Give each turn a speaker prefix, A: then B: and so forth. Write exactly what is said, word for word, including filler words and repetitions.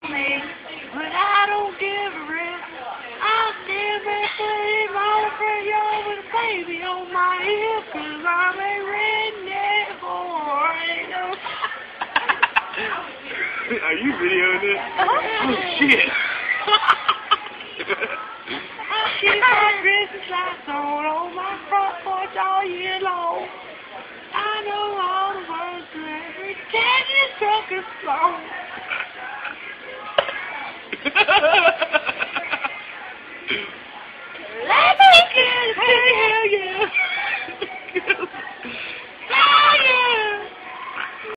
A: me, but I don't give a rip. I still be sitting on the front yard with a baby on my hip, cause I'm a redneck boy.
B: Are you videoing this?
A: Uh-huh.
B: Oh shit!
A: I keep my Christmas lights on on my front porch all year long. I know all the words to every Texas trucker's song.